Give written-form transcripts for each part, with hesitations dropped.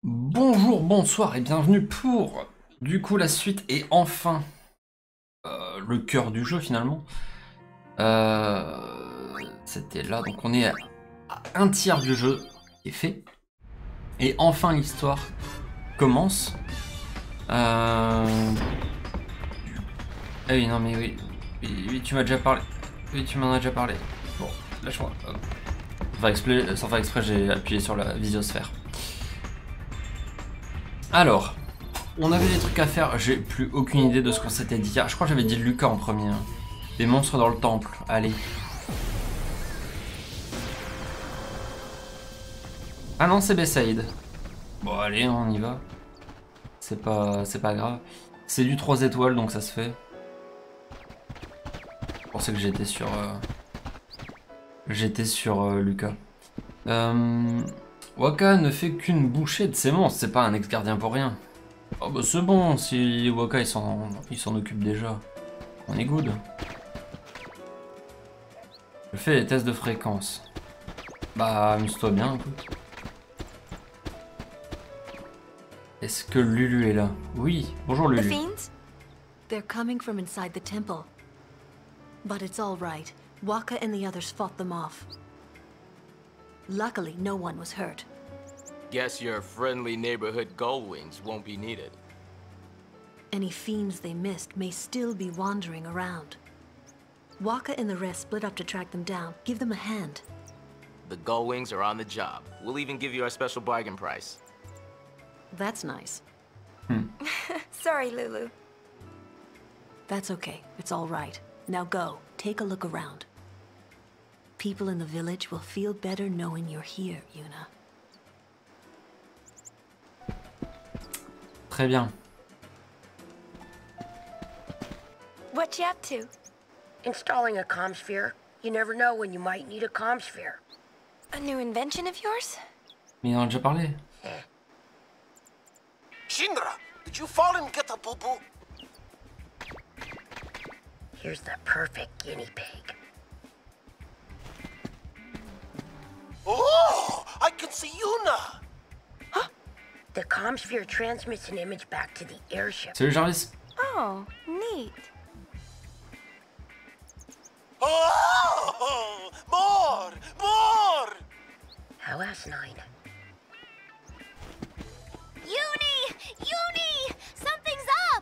Bonjour, bonsoir et bienvenue pour du coup la suite et enfin le cœur du jeu finalement. C'était là, donc on est à un tiers du jeu qui est fait. Et enfin l'histoire commence. Ah oui, non mais oui. Oui, tu m'as déjà parlé. Oui, tu m'en as déjà parlé. Bon, lâche-moi. Hop. Sans faire exprès, j'ai appuyé sur la visiosphère. Alors, on avait des trucs à faire, j'ai plus aucune idée de ce qu'on s'était dit. Ah, je crois que j'avais dit Lucas en premier. Hein. Des monstres dans le temple, allez. Ah non, c'est Bessaïd. Bon, allez, on y va. C'est pas grave. C'est du 3 étoiles, donc ça se fait. Je pensais que j'étais sur Lucas. Waka ne fait qu'une bouchée de ces monstres, c'est pas un ex-gardien pour rien. Oh bah c'est bon, si Waka il s'en occupe déjà. On est good. Je fais les tests de fréquence. Bah, amuse-toi bien, écoute. Est-ce que Lulu est là? Oui, bonjour The Lulu. fiends? They're coming from inside the temple. But it's all right. Waka and the others fought them off. Luckily, no one was hurt. Guess your friendly neighborhood gullwings won't be needed. Any fiends they missed may still be wandering around. Waka and the rest split up to track them down. Give them a hand. The gullwings are on the job. We'll even give you our special bargain price. That's nice. Sorry, Lulu. That's okay. It's all right. Now go. Take a look around. People in the village will feel better knowing you're here, Yuna. Très bien. What you up to? Installing a comm sphere. You never know when you might need a comm sphere. A new invention of yours? Mais on en a déjà parlé. Shinra, did you fall and get a boo-boo? Here's the perfect guinea pig. Oh, I can see Yuna. The comm sphere transmits an image back to the airship. Salut Jarvis. Oh, neat. Oh, more! How asinine. Uni! Something's up!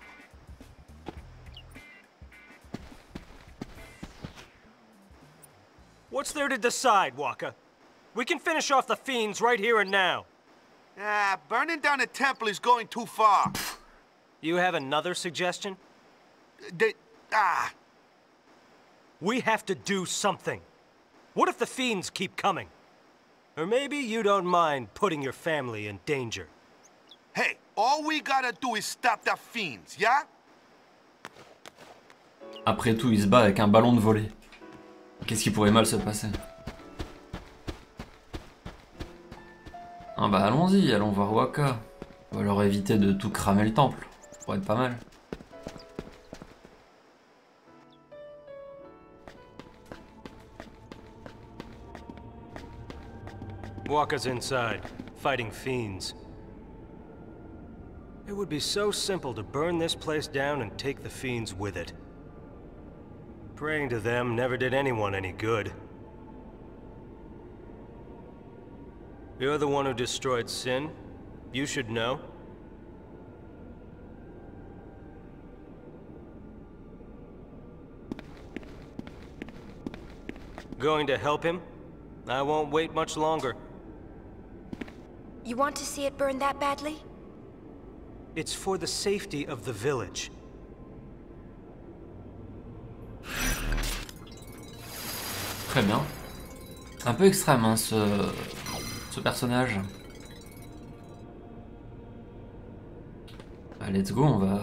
What's there to decide, Waka? We can finish off the fiends right here and now. Burning down a temple is going too far. You have another suggestion? We have to do something. What if the fiends keep coming? Or maybe you don't mind putting your family in danger. Hey, all we gotta do is stop the fiends, yeah? Après tout, il se bat avec un ballon de volée. Qu'est-ce qui pourrait mal se passer? Ah bah allons-y, allons voir Waka. On va leur éviter de tout cramer le temple. Ça pourrait être pas mal. Waka's inside, fighting fiends. It would be so simple to burn this place down and take the fiends with it. Praying to them never did anyone any good. You're the one who destroyed Sin. You should know. Going to help him? I won't wait much longer. You want to see it burn that badly? It's for the safety of the village. Très bien. Un peu extrême, hein, ce personnage. Ah, let's go,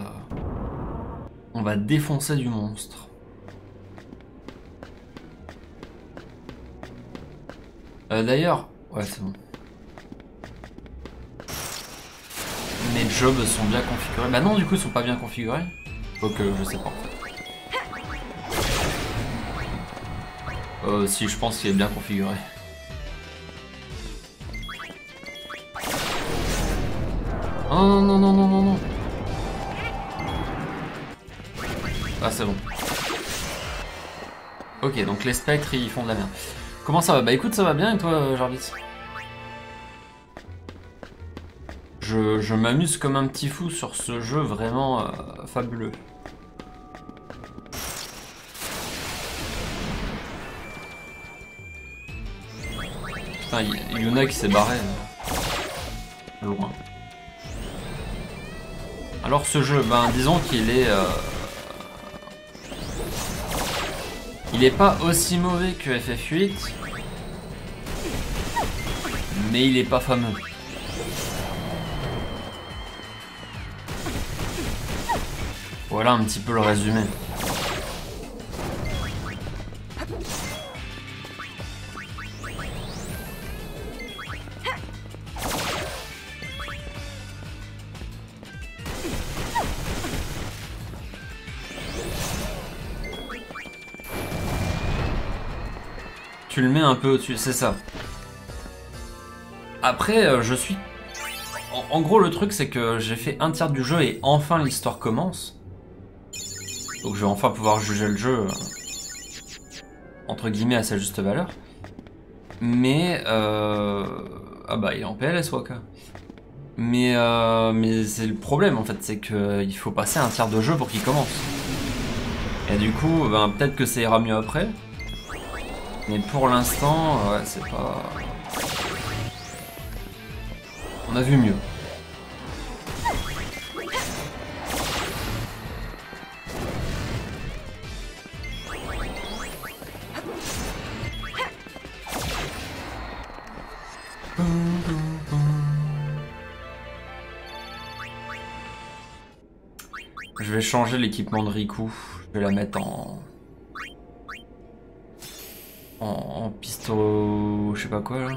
on va défoncer du monstre. D'ailleurs, ouais, c'est bon. Mes jobs sont bien configurés. Bah non, du coup, ils sont pas bien configurés. Ok, je sais pas. Si, je pense qu'il est bien configuré. Oh non, non, non, non, non, non. Ah, c'est bon. Ok, donc les spectres, ils font de la merde. Comment ça va? Bah écoute, ça va bien et toi, Jarvis? Je m'amuse comme un petit fou sur ce jeu vraiment fabuleux. Putain, Yuna qui s'est barré loin. Alors ce jeu, ben disons qu'il est... il est pas aussi mauvais que FF8, mais il est pas fameux. Voilà un petit peu le résumé. Tu le mets un peu au-dessus, c'est ça. Après, je suis... En gros, le truc, c'est que j'ai fait un tiers du jeu et enfin l'histoire commence. Donc je vais enfin pouvoir juger le jeu, entre guillemets, à sa juste valeur. Mais... Ah bah, il est en PLS, Waka. Mais c'est le problème, en fait, c'est qu'il faut passer un tiers de jeu pour qu'il commence. Et du coup, ben, peut-être que ça ira mieux après. Mais pour l'instant, ouais, c'est pas... On a vu mieux. Je vais changer l'équipement de Riku. Je vais la mettre en pisto... je sais pas quoi là.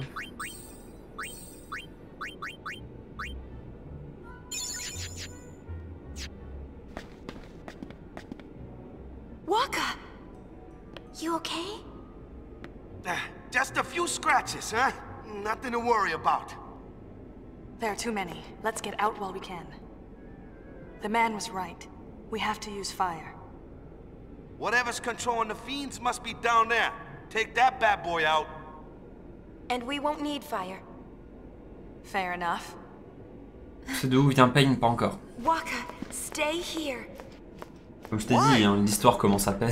Waka! You okay? Just a few scratches, huh? Nothing to worry about. There are too many. Let's get out while we can. The man was right. We have to use fire. Whatever's controlling the fiends must be down there. Take that bad boy out. And we won't need fire. Fair enough. C'est de où vient Pain? Pas encore. Waka, stay here. Comme je t'ai dit, hein, l'histoire commence à peine.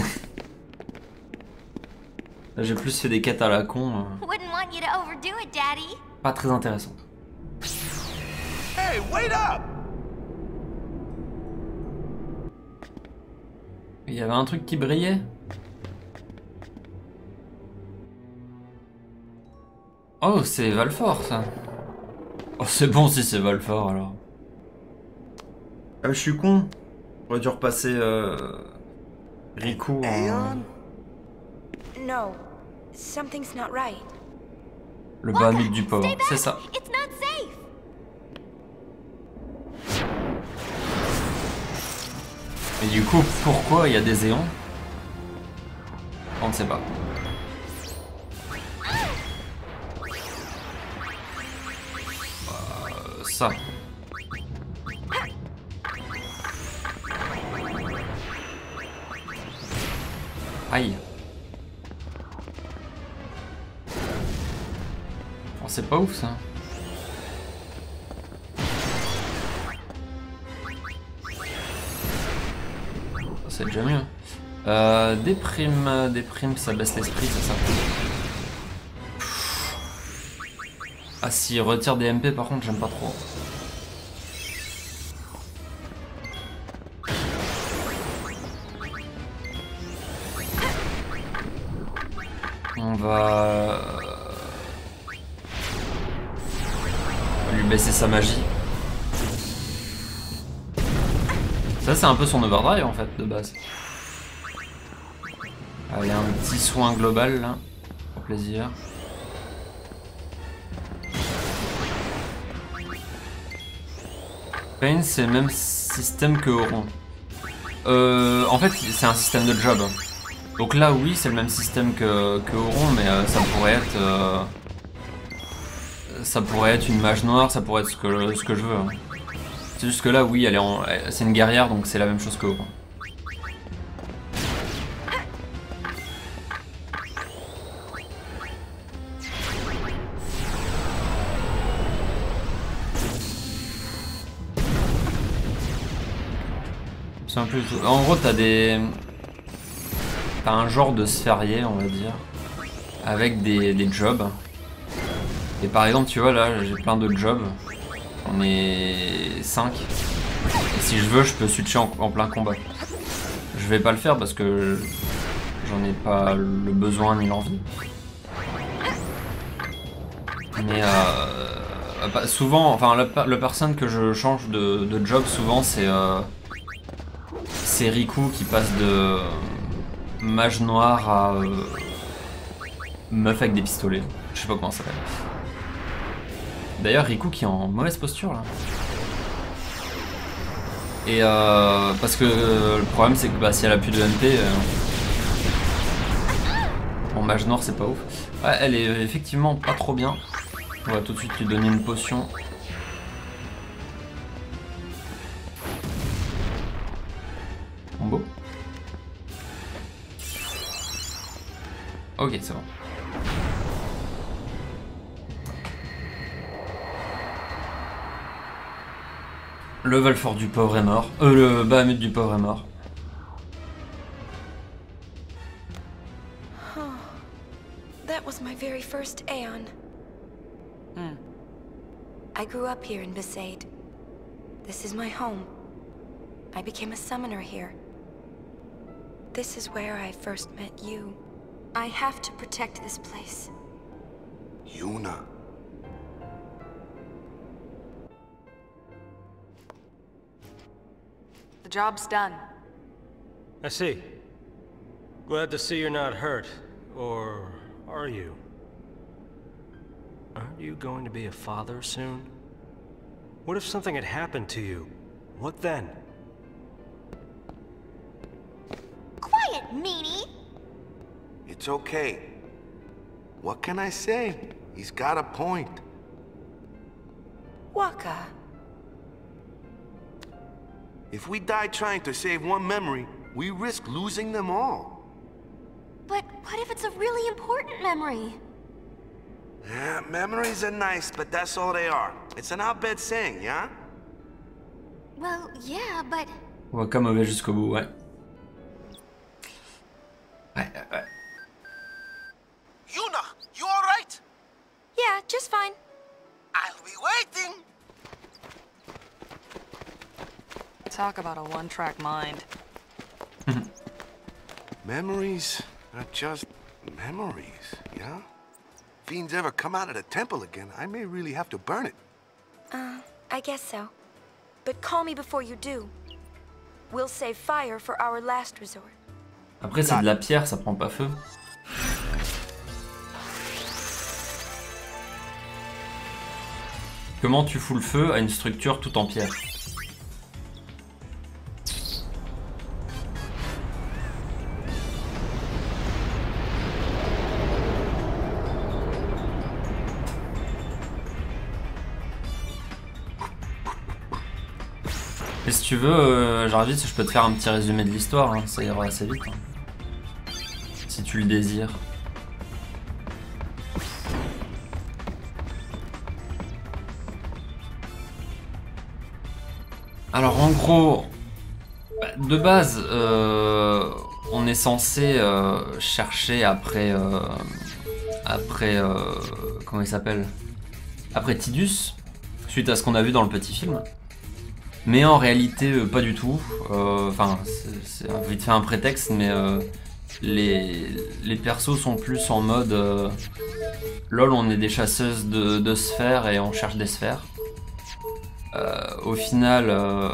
Là, j'ai plus fait des quêtes à la con. Wouldn't want you to overdo it, Daddy. Pas très intéressant. Hey, wait up! Il y avait un truc qui brillait. Oh, c'est Valfort ça. Oh, c'est bon si c'est Valfort alors. Ah, je suis con. J'aurais dû repasser Riku en... No, something's not right. Le Bahamut du pauvre, c'est ça. It's not safe. Et du coup, pourquoi il y a des éons? On ne sait pas. Ça. Aïe. Oh, c'est pas ouf ça. C'est déjà mieux. Des primes, ça baisse l'esprit, c'est ça. Ah si, retire des MP par contre, j'aime pas trop. On va lui baisser sa magie. Ça c'est un peu son overdrive en fait de base. Allez, un petit soin global là, pour plaisir. Pain c'est le même système que Auron. En fait c'est un système de job. Donc là oui c'est le même système que Auron, mais ça pourrait être une mage noire, ça pourrait être ce que je veux. Hein. C'est juste que là, oui, c'est une guerrière, donc c'est la même chose que Haut. C'est un peu tout. En gros, t'as un genre de sphérié, on va dire, avec des jobs. Et par exemple, tu vois, là, j'ai plein de jobs. On est 5. Et si je veux, je peux switcher en plein combat. Je vais pas le faire parce que j'en ai pas le besoin ni l'envie. Mais souvent, enfin, la personne que je change de job, souvent, c'est Riku qui passe de mage noir à meuf avec des pistolets. Je sais pas comment ça s'appelle. D'ailleurs, Riku qui est en mauvaise posture là. Et parce que le problème c'est que si elle a plus de MP, en mage noir c'est pas ouf. Ouais, elle est effectivement pas trop bien. On va tout de suite lui donner une potion. Combo. Ok, c'est bon. Le Valfort du pauvre est mort. Le Bahamut du pauvre est mort. That was my very first Aeon. I grew up here in Besaid. This is my home. I became a summoner here. This is where I first met you. I have to protect this place. Yuna. The job's done. I see. Glad to see you're not hurt. Or are you? Aren't you going to be a father soon? What if something had happened to you? What then? Quiet, meanie! It's okay. What can I say? He's got a point. Waka. If we die trying to save one memory, we risk losing them all. But what if it's a really important memory? Yeah, memories are nice, but that's all they are. It's an outbed saying, yeah? Well, yeah, but... Waka mauvais jusqu'au bout, ouais. Ouais. Yuna, you alright? Yeah, just fine. I'll be waiting. Talk about a one-track mind. Memories are just memories, yeah? Fiends ever come out of the temple again, I may really have to burn it. I guess so. But call me before you do. We'll save fire for our last resort. Après c'est de la pierre, ça prend pas feu. Comment tu fous le feu à une structure toute en pierre? Et si tu veux, Jarvis, je peux te faire un petit résumé de l'histoire, hein, ça ira assez vite. Hein. Si tu le désires. Alors en gros, de base, on est censé chercher après comment il s'appelle? Après Tidus, suite à ce qu'on a vu dans le petit film. Mais en réalité, pas du tout. Enfin, c'est vite fait un prétexte, mais les persos sont plus en mode lol, on est des chasseuses de sphères et on cherche des sphères. Au final,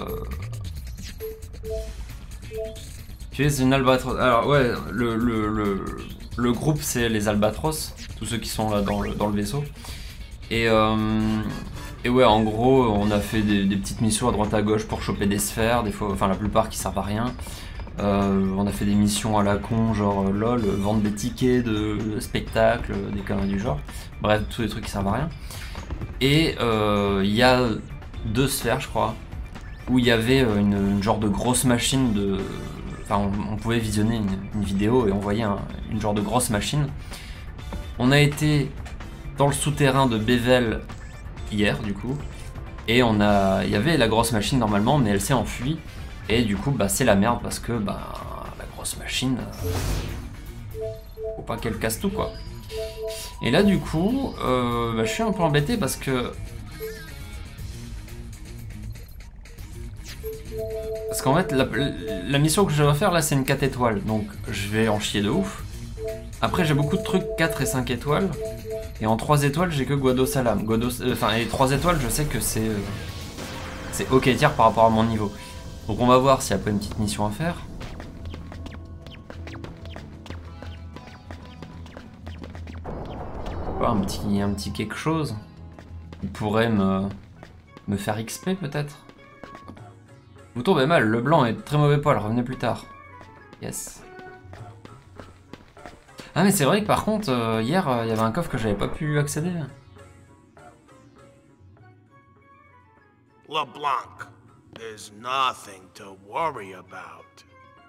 tu es une albatros. Alors ouais, le groupe c'est les albatros, tous ceux qui sont là dans le vaisseau. Et ouais, en gros, on a fait des petites missions à droite à gauche pour choper des sphères, des fois, enfin la plupart qui servent à rien. On a fait des missions à la con, genre lol, vendre des tickets de spectacle, des conneries du genre. Bref, tous les trucs qui servent à rien. Et il y a 2 sphères, je crois, où il y avait une genre de grosse machine de... Enfin, on pouvait visionner une vidéo et on voyait une genre de grosse machine. On a été dans le souterrain de Bevel hier, du coup, et il y avait la grosse machine normalement, mais elle s'est enfuie, et du coup, bah, c'est la merde parce que bah, la grosse machine, faut pas qu'elle casse tout, quoi. Et là, du coup, bah, je suis un peu embêté parce que... Parce qu'en fait, la mission que je vais faire là, c'est une 4 étoiles, donc je vais en chier de ouf. Après, j'ai beaucoup de trucs 4 et 5 étoiles, et en 3 étoiles, j'ai que Guado Salam. Enfin, et 3 étoiles, je sais que c'est ok tiers par rapport à mon niveau. Donc on va voir s'il n'y a pas une petite mission à faire. Un petit quelque chose qui pourrait me faire XP peut-être. Vous tombez mal, le blanc est très mauvais poil, revenez plus tard. Yes. Ah mais c'est vrai que par contre, hier, il y avait un coffre que j'avais pas pu accéder. LeBlanc, there's nothing to worry about.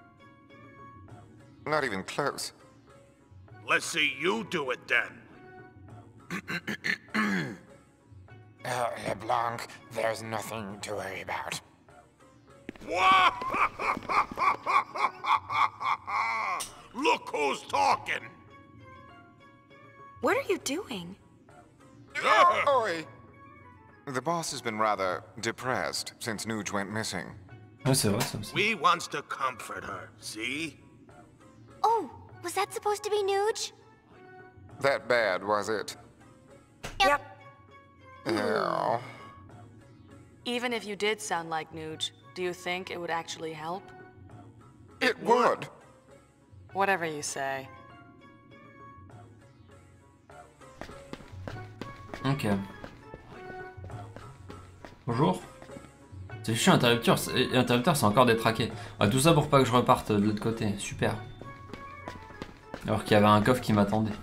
Not even close. Let's see you do it then. LeBlanc, there's nothing to worry about. Look who's talking! What are you doing? Oi! The boss has been rather depressed since Nuge went missing. Ouais, c'est vrai ça aussi. We wants to comfort her, see? Oh, was that supposed to be Nuge? That bad, was it? Yep. Yeah. Even if you did sound like Nuge, do you think it would actually help? It would. Whatever you say. Ok. Bonjour. C'est chiant, interrupteur, c'est encore détraqué. Ah, tout ça pour pas que je reparte de l'autre côté, super. Alors qu'il y avait un coffre qui m'attendait.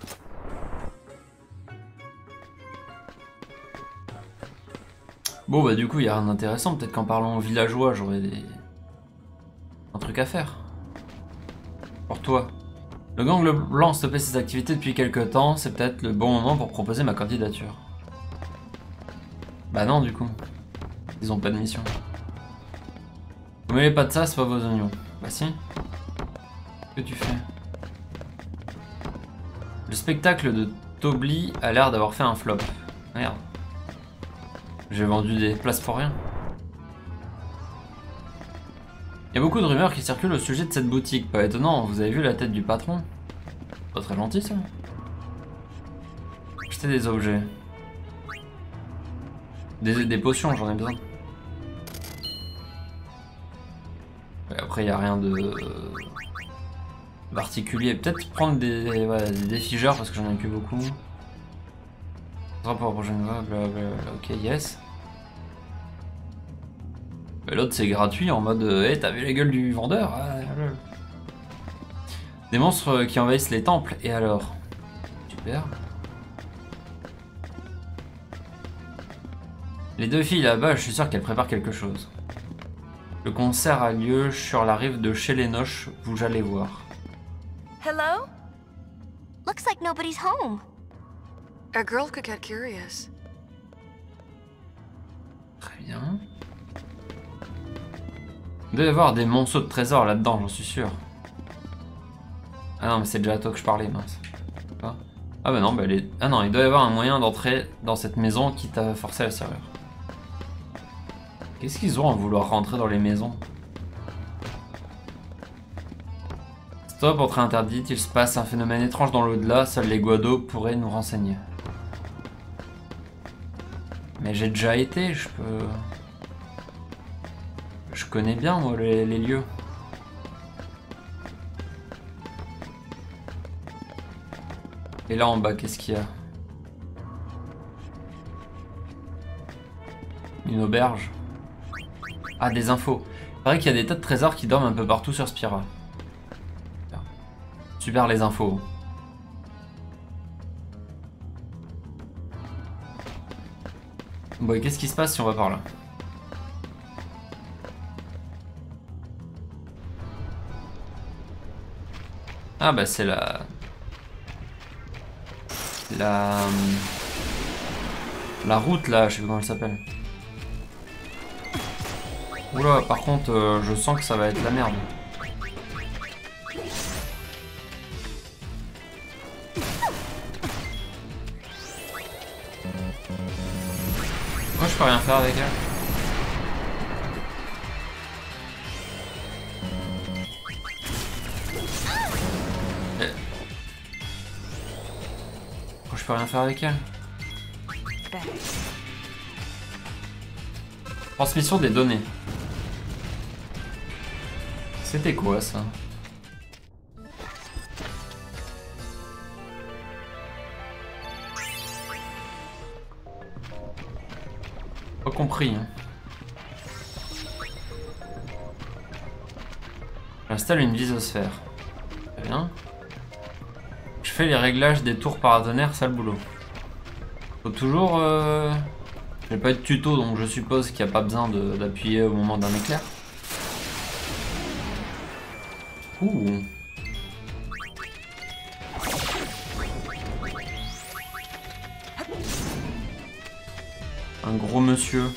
Bon bah du coup il y a rien d'intéressant, peut-être qu'en parlant aux villageois j'aurais un truc à faire. Pour toi. Le gang blanc stoppait ses activités depuis quelques temps, c'est peut-être le bon moment pour proposer ma candidature. Bah non du coup. Ils ont pas de mission. Vous mêlez pas de ça, c'est pas vos oignons. Bah si. Qu'est-ce que tu fais? Le spectacle de Tobli a l'air d'avoir fait un flop. Merde. J'ai vendu des places pour rien. Il y a beaucoup de rumeurs qui circulent au sujet de cette boutique. Pas étonnant, vous avez vu la tête du patron? Pas très gentil ça. Acheter des objets. Des potions, j'en ai besoin. Et après, il n'y a rien de particulier. Peut-être prendre des figeurs parce que j'en ai plus beaucoup. Rapport prochaine fois, blablabla. Ok, yes. L'autre c'est gratuit en mode hey, t'as vu la gueule du vendeur? Des monstres qui envahissent les temples, et alors? Super. Les deux filles là-bas, je suis sûr qu'elles préparent quelque chose. Le concert a lieu sur la rive de chez les Noches, vous allez voir. Hello? Looks like nobody's home. A girl could get curious. Très bien. Il doit y avoir des monceaux de trésors là-dedans, j'en suis sûr. Ah non, mais c'est déjà à toi que je parlais, mince. Ah bah non, bah ah non, il doit y avoir un moyen d'entrer dans cette maison quitte à forcer la serrure. Qu'est-ce qu'ils ont à vouloir rentrer dans les maisons? Stop, entrée interdite, il se passe un phénomène étrange dans l'au-delà, seuls les Guado pourraient nous renseigner. Mais j'ai déjà été, je peux... Je connais bien, moi, les lieux. Et là, en bas, qu'est-ce qu'il y a? Une auberge. Ah, des infos. Il paraît qu'il y a des tas de trésors qui dorment un peu partout sur Spira. Super les infos. Bon, et qu'est-ce qui se passe si on va par là? Ah bah c'est la... La route là, je sais plus comment elle s'appelle. Oula, par contre, je sens que ça va être la merde. Moi je peux rien faire avec elle. Moi je peux rien faire avec elle. Transmission des données. C'était quoi ça? Pas compris. Hein. J'installe une visosphère. Très bien. Je fais les réglages des tours paratonnerres, sale boulot. Faut toujours... J'ai pas eu de tuto, donc je suppose qu'il n'y a pas besoin d'appuyer au moment d'un éclair. Ouh. Un gros monsieur.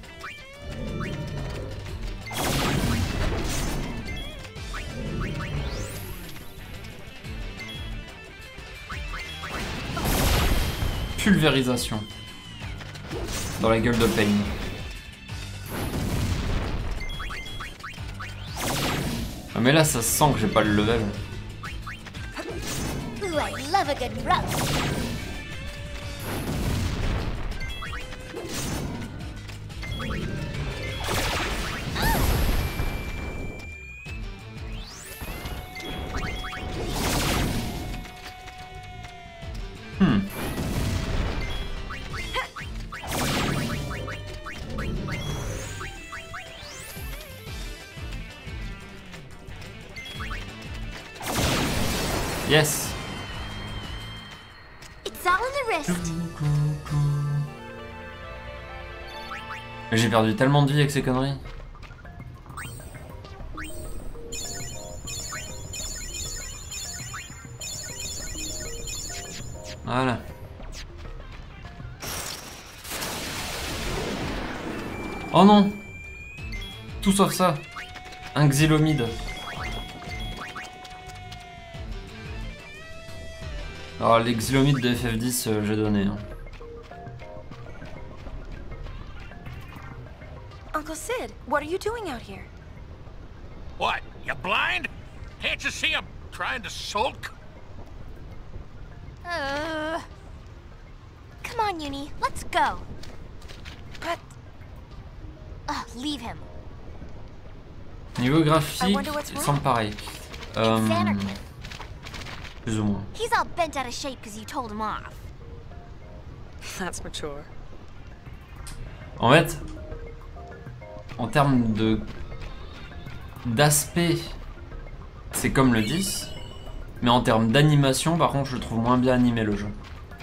Pulvérisation. Dans la gueule de Pain. Ah mais là ça se sent que j'ai pas le level. Ooh, I love a good roast. Yes. It's all in the wrist. J'ai perdu tellement de vie avec ces conneries. Voilà. Oh non! Tout sauf ça. Un xylomide. Alors les xylomides de FF10, j'ai donné. Hein. Uncle Sid, what are you doing out here? What? You blind? Can't you see I'm trying to sulk? Come on, Uni, let's go. But... leave him. Niveau graphique, il semble pareil. Plus ou moins. He's all bent out of shape because you told him off. That's mature. En fait, en termes d'aspect, c'est comme le 10, mais en termes d'animation, par contre, je le trouve moins bien animé le jeu.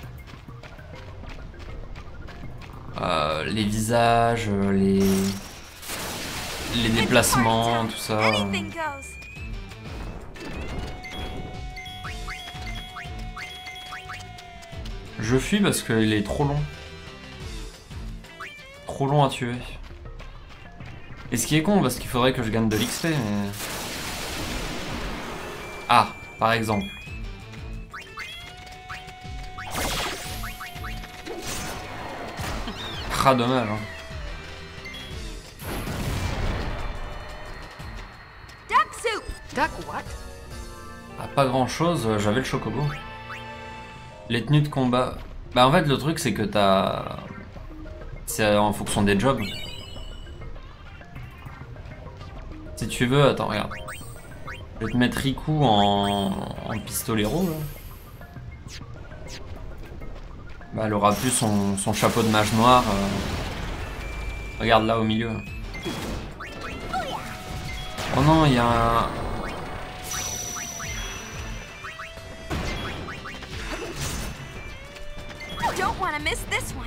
Les visages, les déplacements, tout ça. Je fuis parce qu'il est trop long. Trop long à tuer. Et ce qui est con, parce qu'il faudrait que je gagne de l'XP, mais... Ah, par exemple. Ah, dommage. Hein. Duck soup! Duck what? Ah, pas grand chose, j'avais le chocobo. Les tenues de combat. Bah en fait le truc c'est que t'as... C'est en fonction des jobs. Si tu veux, attends, regarde. Je vais te mettre Riku en pistolero là. Bah elle aura plus son chapeau de mage noir. Regarde là au milieu. Oh non, il y a un... Don't want to miss this one.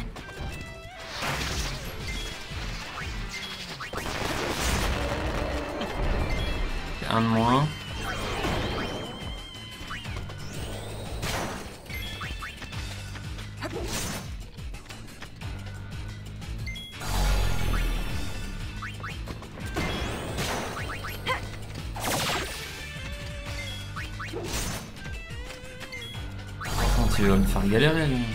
Un de moins. il va me faire galérer lui.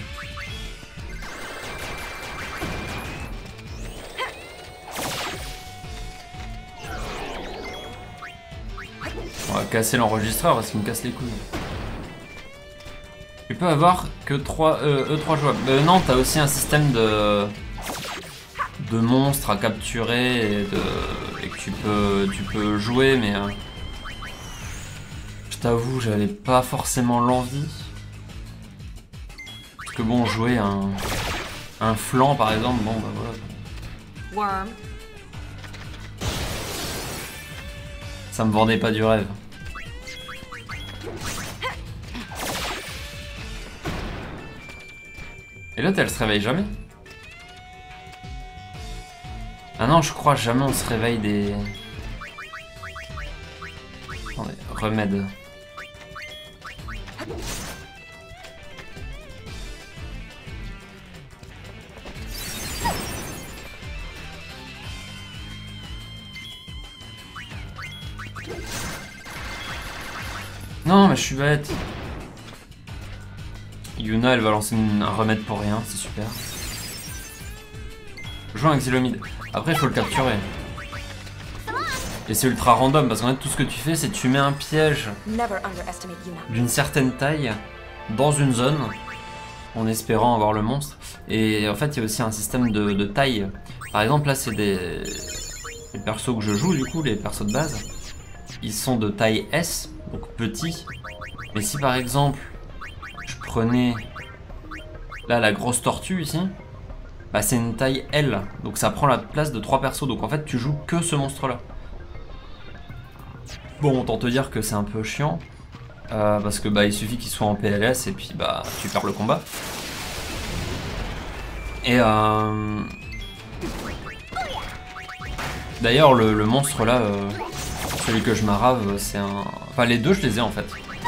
On va casser l'enregistreur parce qu'il me casse les couilles. Tu peux avoir que 3 E3 jouables. Non, t'as aussi un système de monstres à capturer et que tu peux jouer, mais je t'avoue, j'avais pas forcément l'envie. Parce que bon, jouer un flanc par exemple, bon bah voilà. Worm. Ça me vendait pas du rêve. Et l'autre elle se réveille jamais. Ah non, je crois jamais on se réveille des... Attendez, remède. Non mais je suis bête. Yuna elle va lancer un remède pour rien, c'est super. Joue un Xylomide. Après il faut le capturer. Et c'est ultra random parce qu'en fait tout ce que tu fais c'est que tu mets un piège d'une certaine taille dans une zone en espérant avoir le monstre. Et en fait il y a aussi un système de taille. Par exemple là c'est les persos que je joue du coup, les persos de base. Ils sont de taille S, donc petits. Mais si par exemple je prenais là la grosse tortue ici, bah c'est une taille L, donc ça prend la place de 3 persos, donc en fait tu joues que ce monstre là. Bon, autant te dire que c'est un peu chiant, parce que bah il suffit qu'il soit en PLS et puis bah tu perds le combat. Et d'ailleurs le monstre là, celui que je m'arrave, c'est un... Enfin les deux je les ai en fait.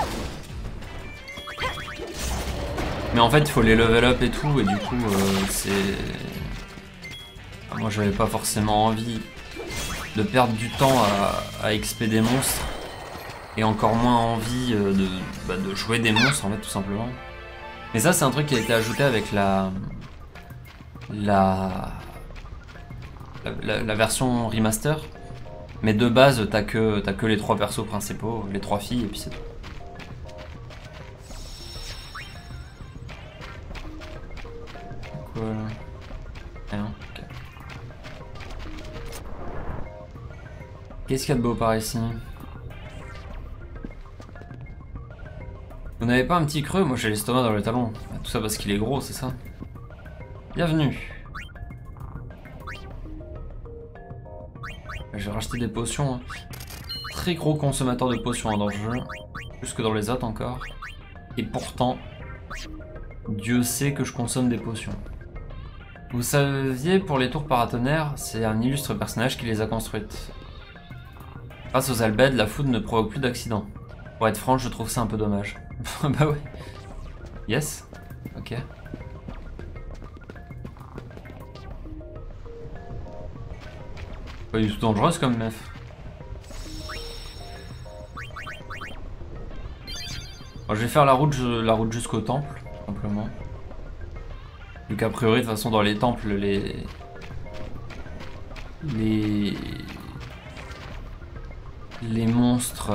Mais en fait il faut les level up et tout, et du coup c'est... Moi j'avais pas forcément envie de perdre du temps à XP des monstres, et encore moins envie de jouer des monstres en fait tout simplement. Mais ça c'est un truc qui a été ajouté avec la version remaster. Mais de base t'as que les 3 persos principaux, les 3 filles et puis c'est tout. Voilà. Rien. Okay. Qu'est-ce qu'il y a de beau par ici? Vous n'avez pas un petit creux? Moi j'ai l'estomac dans le talon. Tout ça parce qu'il est gros, c'est ça? Bienvenue. J'ai racheté des potions. Très gros consommateur de potions dans le jeu. Plus que dans les autres encore. Et pourtant, Dieu sait que je consomme des potions. Vous saviez, pour les tours paratonnerres, c'est un illustre personnage qui les a construites. Grâce aux albèdes, la foudre ne provoque plus d'accidents. Pour être franc, je trouve ça un peu dommage. Bah ouais. Yes. Ok. Pas du tout dangereuse comme meuf. Alors, je vais faire la route jusqu'au temple, simplement. Vu qu'a priori, de toute façon, dans les temples, les monstres...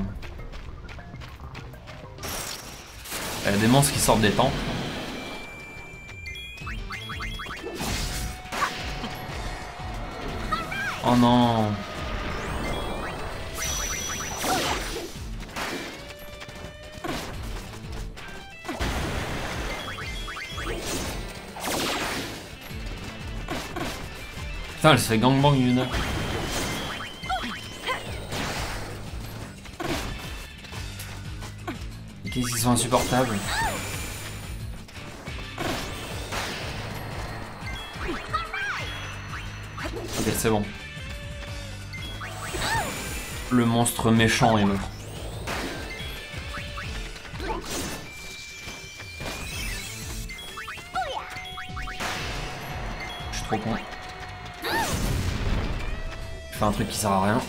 Il y a des monstres qui sortent des temples. Oh non. Putain, elle se fait gangbang Yuna. Et qu'est-ce qu'ils sont insupportables. Ok, c'est bon. Le monstre méchant est mort. Je suis trop con. Je fais un truc qui sert à rien.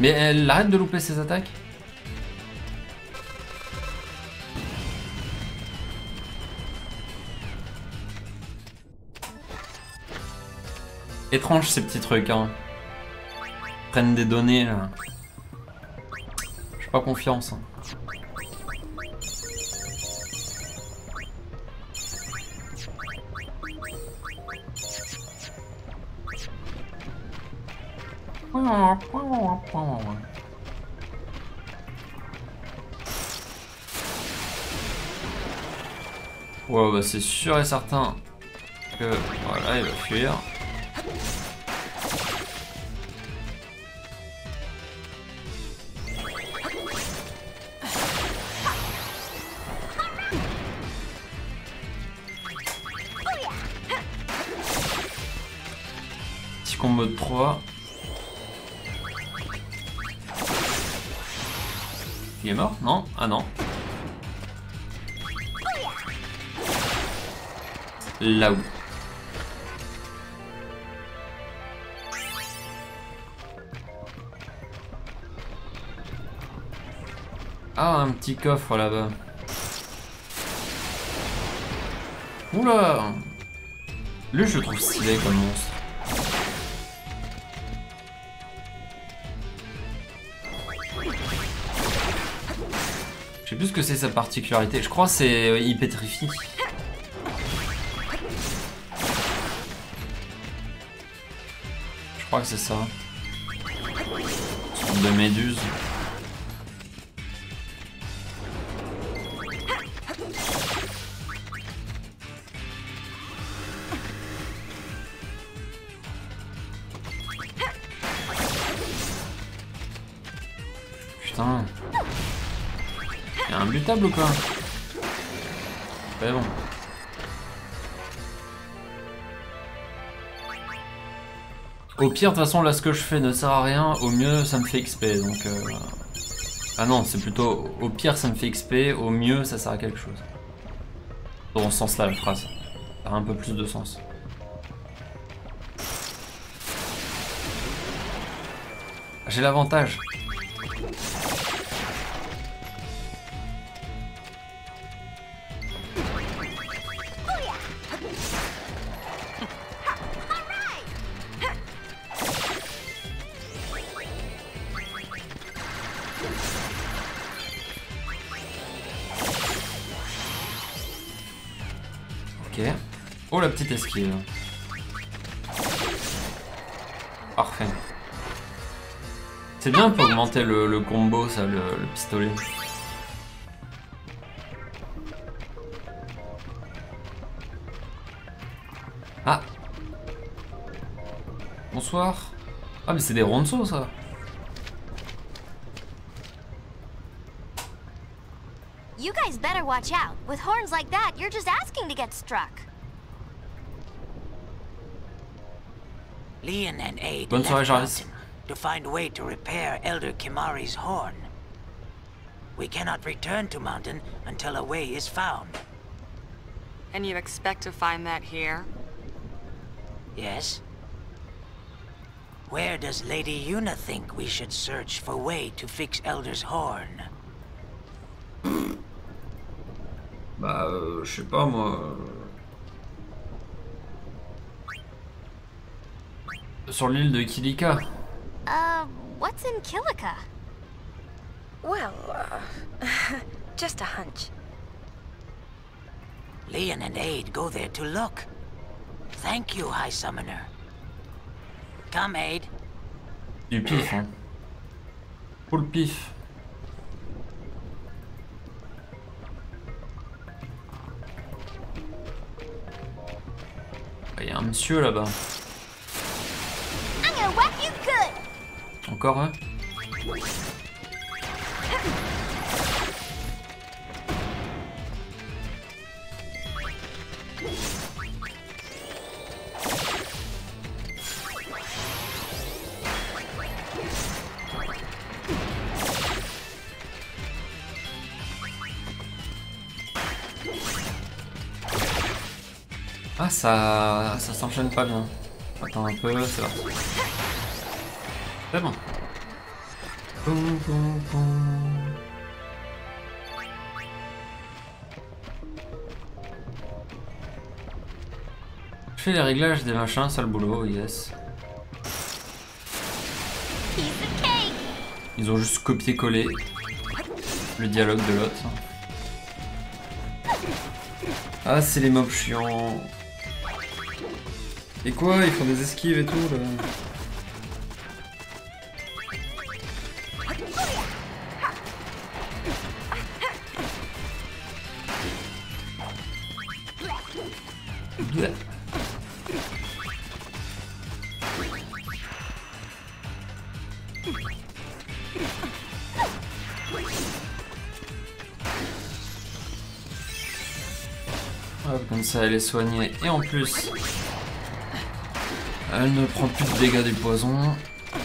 Mais elle arrête de louper ses attaques. Étrange ces petits trucs, hein. Ils prennent des données là. J'ai pas confiance. Hein. Ouais, bah c'est sûr et certain que voilà, il va fuir. Petit combo de 3. Il est mort? Non? Ah non. Là où. Ah, un petit coffre là-bas. Oula! Lui, je le trouve stylé comme monstre. Je sais plus ce que c'est sa particularité. Je crois que c'est il pétrifie. Je crois que c'est ça. Une sorte de méduse. Putain. Il y a un butable ou quoi? C'est bon. Au pire, de toute façon, là, ce que je fais ne sert à rien. Au mieux, ça me fait XP. Donc, ah non, c'est plutôt au pire, ça me fait XP. Au mieux, ça sert à quelque chose. Dans ce sens-là, la phrase. Ça a un peu plus de sens. J'ai l'avantage. Ok. Oh, la petite esquive. Parfait. C'est bien pour augmenter le combo, ça, le pistolet. Ah. Bonsoir. Ah, mais c'est des ronceaux, ça. You guys better watch out. With horns like that, you're just asking to get struck. Leon and Aid Bonne soirée, left Jarvis. Mountain to find a way to repair Elder Kimari's horn. We cannot return to Mountain until a way is found. And you expect to find that here? Yes? Where does Lady Yuna think we should search for a way to fix Elder's horn? Bah, je sais pas moi. Sur l'île de Kilika. What's in Kilika? Well, just a hunch. Leon and Aid go there to look. Thank you, High Summoner. Come, Aid. Du pif, hein. Full pif. Il y a un monsieur là-bas. Encore un? Ah, ça s'enchaîne pas bien. Attends un peu, c'est parti. C'est bon. Poum, poum, poum. Je fais les réglages des machins, sale boulot, yes. Ils ont juste copié-collé le dialogue de l'autre. Ah, c'est les mobs chiants. Et quoi, ils font des esquives et tout là. Hop, comme ça elle est soignée et en plus elle ne prend plus de dégâts du poison.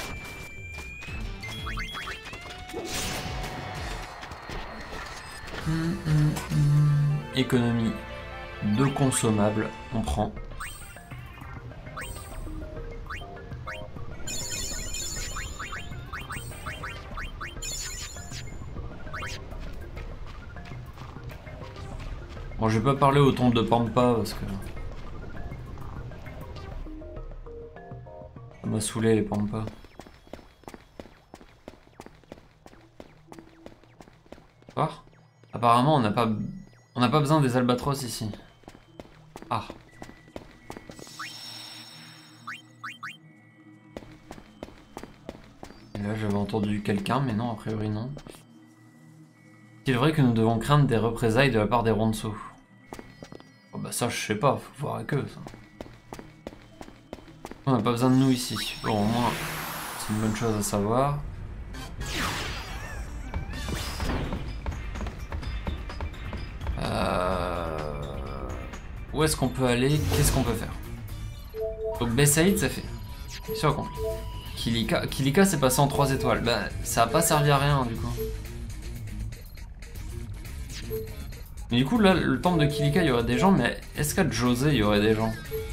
Économie de consommables, on prend. Bon, je vais pas parler au ton de Pampa parce que ça m'a saoulé les Pampa. Voir. Apparemment, on n'a pas besoin des albatros ici. Ah. Et là, j'avais entendu quelqu'un, mais non, a priori non. Il est vrai que nous devons craindre des représailles de la part des Ronso. Oh bah ça, je sais pas, faut voir avec eux, ça. On n'a pas besoin de nous ici. Bon, au moins, c'est une bonne chose à savoir. Où est-ce qu'on peut aller? Qu'est-ce qu'on peut faire? Donc Besaïd, ça fait. Sûr qu'on. Kilika c'est passé en 3 étoiles. Bah, ça a pas servi à rien, du coup. Mais du coup, là, le temple de Kilika, il y aurait des gens, mais est-ce qu'à José, il y aurait des gens?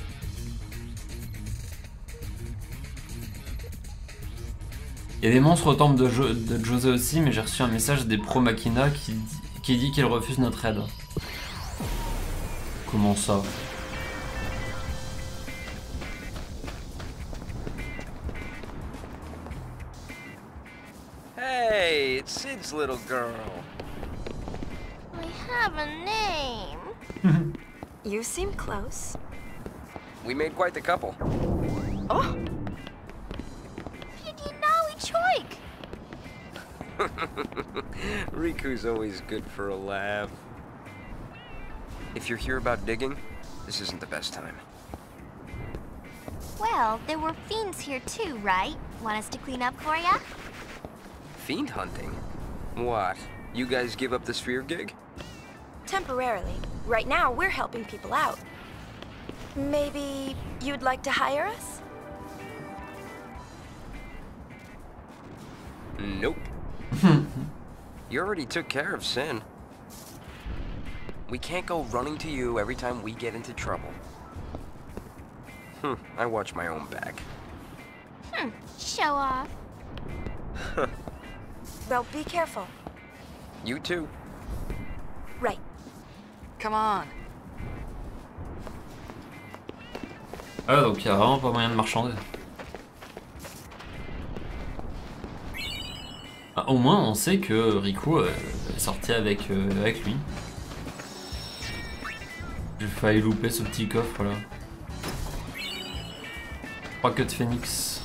Il y a des monstres au temple de José aussi, mais j'ai reçu un message des Pro Machina qui dit qu'ils refusent notre aide. Comment ça? Hey, it's Sid's little girl. We have a name. You seem close. We made quite the couple. Oh! Pidinawi Choik! Riku's always good for a laugh. If you're here about digging, this isn't the best time. Well, there were fiends here too, right? Want us to clean up for ya? Fiend hunting? What? You guys give up the sphere gig? Temporarily. Right now, we're helping people out. Maybe you'd like to hire us? Nope. You already took care of Sin. We can't go running to you every time we get into trouble. I watch my own back. Show off. Well, be careful. You too. Right. Come on. Ah, donc il y a vraiment pas moyen de marchander. Ah, au moins, on sait que Riku est sorti avec lui. J'ai failli louper ce petit coffre là. 3 queues de phénix.